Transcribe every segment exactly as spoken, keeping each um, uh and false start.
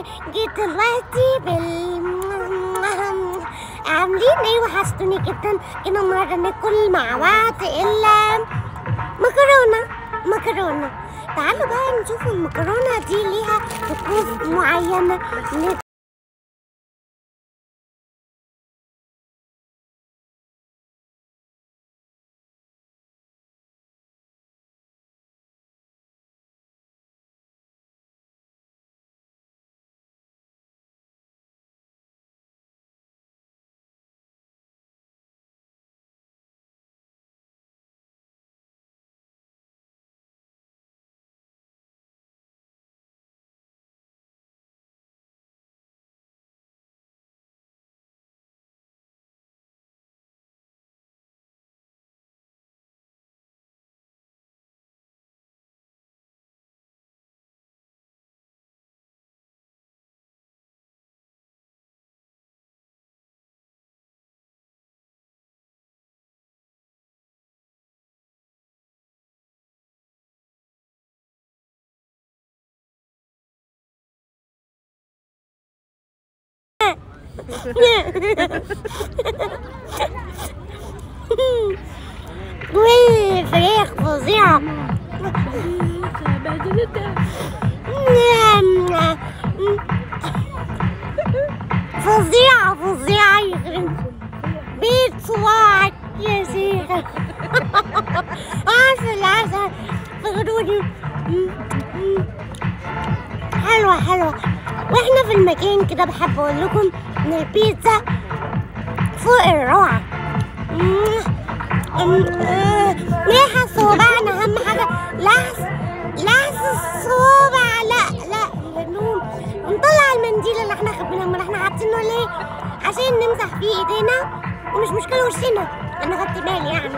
جيت دلوقتي بال عاملين ايه؟ وحشتوني جدا. جينا النهارده ناكل مع بعض الا مكرونه مكرونه. تعالوا بقى نشوف المكرونه دي ليها طقوس معينه. والفراخ فظيعة فظيعة فظيعة يخرب بيت صباعك يا شيخ. عسل عسل فغدوني. حلوة حلوة. واحنا في المكان كده بحب اقول لكم ان البيتزا فوق الروعة. ليها صوابعنا اهم حاجة. لحس لحس الصوابع. لا لا النوم. ونطلع المنديل اللي احنا خبيناه. امال احنا حاطينه ليه؟ عشان نمسح فيه ايدينا ومش مشكلة وشنا. انا خدت بالي يعني.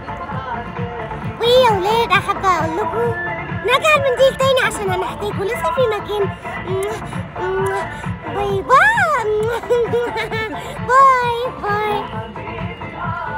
ويا ولاد احب اقول لكم نرجع المنديل تاني عشان هنحتاجه لسه في مكان. باي باي. باي باي.